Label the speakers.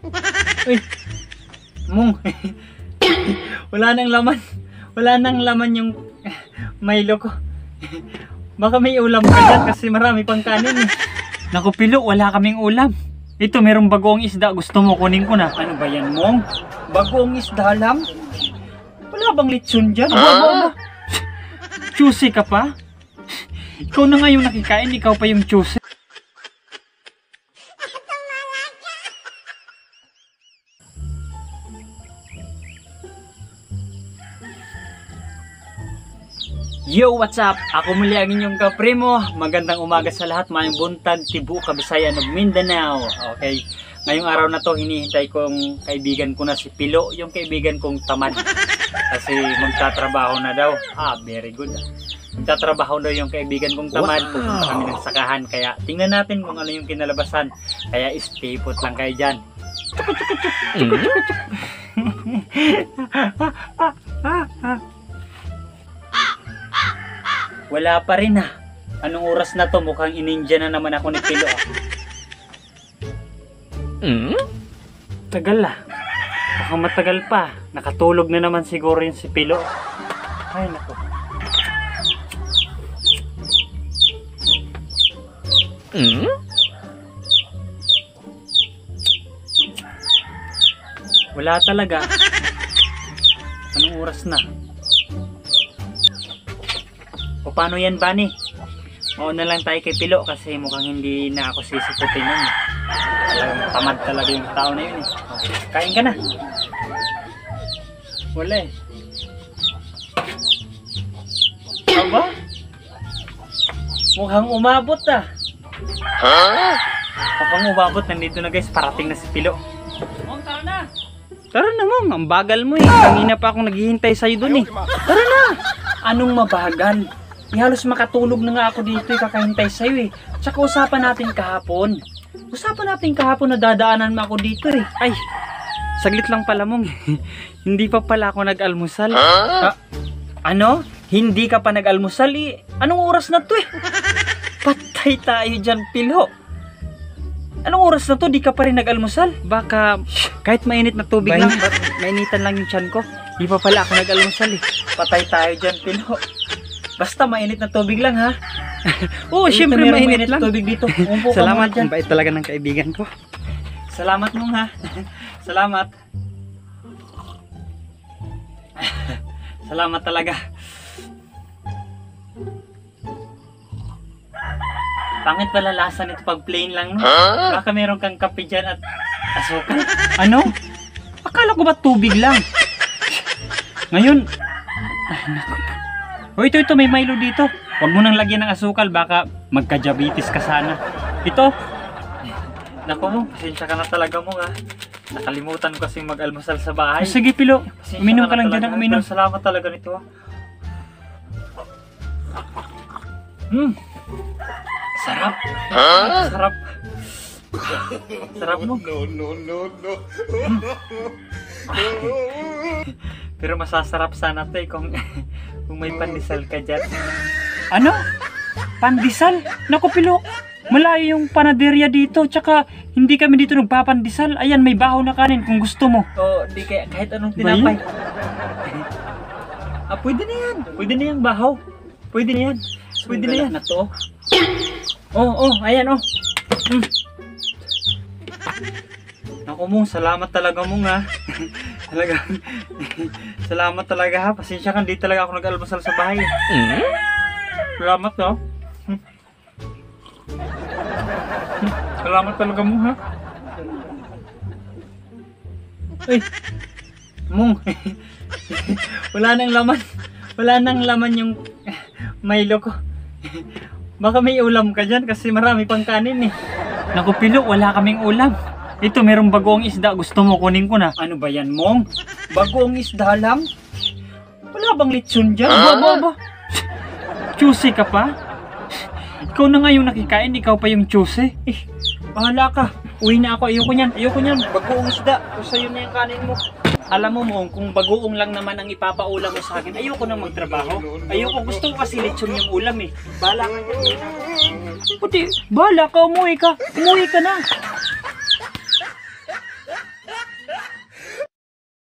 Speaker 1: Uy, Mong. Wala nang laman. Wala nang laman yung Milo ko. Baka may ulam ka dyan kasi marami pang kanin eh. Naku Pilo, wala kaming ulam. Ito, merong bagoong isda. Gusto mo, kunin ko na. Ano ba yan, Mong? Bagoong isda lang? Wala bang lechon dyan? Aba. Choosy ka pa? Ikaw na nga yung nakikain, ikaw pa yung choosy. Yo, what's up? Ako muli ang inyong kaprimo. Magandang umaga sa lahat, mayong buntag, Tibuok, Kabisayan ug Mindanao. Okay, ngayong araw na to hinihintay kong kaibigan ko na si Pilo, yung kaibigan kong tamad. Kasi magtatrabaho na daw. Very good. Magtatrabaho daw yung kaibigan kong tamad. Pupunta kami ng sakahan. Kaya tingnan natin kung ano yung kinalabasan. Kaya stay put lang kayo dyan. Wala pa rin ha. Anong oras na to? Mukhang ininja na naman ako ni Pilo. Tagal ah. Baka matagal pa. Nakatulog na naman siguro yun si Pilo. Ay nako. Wala talaga. Anong oras na? O paano yan, Bani? Mauna lang tayo kay Pilo kasi mukhang hindi na ako sisikutin nun. Talagang tamad talaga yung tao na yun eh. Okay. Kain ka na. Wala eh. Aba? Mukhang umabot ah. Mukhang umabot. Nandito na guys. Parating na si Pilo. Mong, tara na. Tara na Mong. Ang bagal mo eh. Kanina pa akong naghihintay sa'yo dun eh. Tara na. Anong mabagal? Halos makatulog na nga ako dito kakahintay sa'yo eh. Tsaka usapan natin kahapon. Na dadaanan mo ako dito eh. Ay, saglit lang pala Mong. Hindi pa pala ako nag-almusal. Ano? Hindi ka pa nag-almusal eh. Anong oras na to eh? Patay tayo dyan, Pilo. Anong oras na to? Di ka pa rin nag-almusal? Baka kahit mainit na tubig lang. Mainitan lang yung tiyan ko. Di pa pala ako nag-almusal eh. Patay tayo dyan, Pilo. Basta mainit na tubig lang ha. Oo, syempre mainit lang. Tubig dito. Salamat, ang bait talaga ng kaibigan ko. Salamat Mong ha. Salamat. Salamat talaga. Pangit pala lasa nito pag plain lang no? Baka meron kang kape dyan at asukal. Ano? Akala ko ba tubig lang? Ngayon ito may Milo dito. Huwag mo nang lagyan ng asukal, baka magka-diabetes ka sana. Ito. Naku mo, pasensya ka na talaga mo ha. Nakalimutan ko kasing mag-almusal sa bahay. Sige Pilo, uminom ka lang dyan ng uminom. Salamat talaga nito ha. Sarap. Sarap. Sarap mo. No. Pero masasarap sana to eh kung may pandesal ka dyan. Ano? Pandesal? Naku Pilo, malayo yung panaderya dito. Tsaka hindi kami dito nagpapandesal. Ayan, may bahaw na kanin kung gusto mo. Di kaya kahit anong tinapay. Pwede na yan. Pwede na yung bahaw. Pwede na yan. Pwede na yan. Na to. Ayan Naku Mong, salamat talaga Mong ha. Salamat talaga ha. Pasensya ka, hindi talaga ako nag-almusal sa bahay. Salamat ha. Salamat talaga Mong ha. Uy, Mong. Wala nang laman. Wala nang laman yung Milo ko. Baka may ulam ka dyan kasi marami pang kanin eh. Naku Pilo, wala kaming ulam. Ito, merong bagoong isda. Gusto mo, kunin ko na. Ano ba yan, Mong? Bagoong isda lang? Wala bang lechon dyan? Aba. Choosy ka pa? Ikaw na nga yung nakikain, ikaw pa yung choosy. Bahala ka. Uwi na ako. Ayoko niyan. Bagoong isda. Kung sa'yo na yung kanin mo. Alam mo Mong, kung bagoong lang naman ang ipapaulam mo sa akin, ayoko na magtrabaho. Gusto ko kasi lechon yung ulam eh. Bahala ka dyan. Puti, bahala ka. Umuwi ka na.